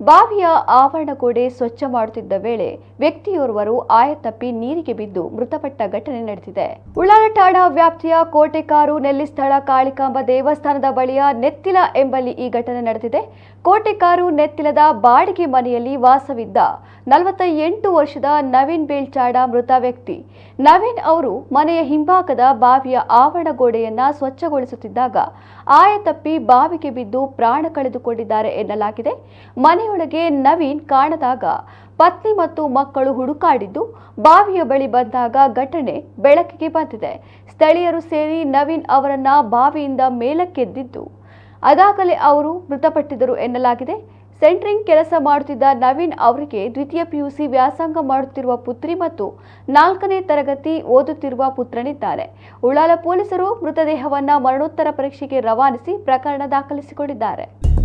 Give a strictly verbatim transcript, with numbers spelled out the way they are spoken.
ಬಾವಿಯ ಆವರಣ ಗೋಡೆ ಸ್ವಚ್ಛ ಮಾಡುತ್ತಿದ್ದ ವೇಳೆ ವ್ಯಕ್ತಿಯೋರ್ವರು ಆಯತಪ್ಪಿ ನೀರಿಗೆ ಬಿದ್ದು ಮೃತಪಟ್ಟ ಘಟನೆ ನಡೆದಿದೆ. ಉಳ್ಳಾಲ ಠಾಣಾ ವ್ಯಾಪ್ತಿಯ ಕೋಟೆಕಾರು ನೆಲ್ಲಿಸ್ಥಳ ಕಾಳಿಕಾಂಬ ದೇವಸ್ಥಾನದ ಬಳಿಯ ನೆತ್ತಿಲ ಎಂಬಲ್ಲಿ ಈ ಘಟನೆ ನಡೆದಿದೆ. ಕೋಟೆಕಾರು ನೆತ್ತಿಲದ ಬಾಡಿಗೆ ಮನೆಯಲ್ಲಿ ವಾಸವಿದ್ದ ನಲವತ್ತ ಎಂಟು ವರ್ಷದ ನವೀನ್ ಬೇಲ್ಚಾಡ ಮೃತ ವ್ಯಕ್ತಿ. ನವೀನ್ ಅವರು ಮನೆಯ ಹಿಂಭಾಗದ ಬಾವಿಯ ಆವರಣ ಗೋಡೆಯನ್ನ ಸ್ವಚ್ಛಗೊಳಿಸುತ್ತಿದ್ದಾಗ ಆಯತಪ್ಪಿ ಬಾವಿಗೆ ಬಿದ್ದು ಪ್ರಾಣ ಕಳೆದುಕೊಂಡಿದ್ದಾರೆ ಎನ್ನಲಾಗಿದೆ. ಮನೆಯೊಳಗೆ ನವೀನ್ ಕಾಣದಾಗ ಪತ್ನಿ ಮತ್ತು ಮಕ್ಕಳು ಹುಡುಕಾಡಿದ್ದು ಬಾವಿಯ ಬಳಿ ಬಂದಾಗ ಘಟನೆ ಬೆಳಕಿಗೆ ಬಂದಿದೆ. ಸ್ಥಳೀಯರು ಸೇರಿ ನವೀನ್ ಅವರನ್ನ ಬಾವಿಯಿಂದ ಮೇಲಕ್ಕೆದ್ದಿದ್ದು ಅದಾಗಲೇ ಅವರು ಮೃತಪಟ್ಟಿದ್ದರು ಎನ್ನಲಾಗಿದೆ. ಸೆಂಟ್ರಿಂಗ್ ಕೆಲಸ ಮಾಡುತ್ತಿದ್ದ ನವೀನ್ ಅವರಿಗೆ ದ್ವಿತೀಯ ಪಿಯುಸಿ ವ್ಯಾಸಂಗ ಮಾಡುತ್ತಿರುವ ಪುತ್ರಿ ಮತ್ತು ನಾಲ್ಕನೇ ತರಗತಿ ಓದುತ್ತಿರುವ ಪುತ್ರನಿದ್ದಾರೆ. ಉಳ್ಳಾಲ ಪೊಲೀಸರು ಮೃತದೇಹವನ್ನ ಮರಣೋತ್ತರ ಪರೀಕ್ಷೆಗೆ ರವಾನಿಸಿ ಪ್ರಕರಣ ದಾಖಲಿಸಿಕೊಂಡಿದ್ದಾರೆ.